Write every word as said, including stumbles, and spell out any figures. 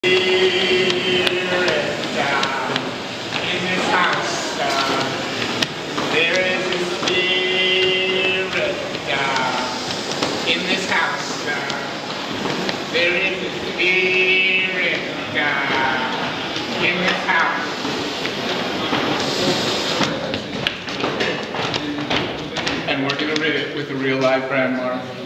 In this house, uh, there is a spirit. Uh, in this house, uh, there is a spirit. Uh, in this house. And we're going to read it with a real live grandma.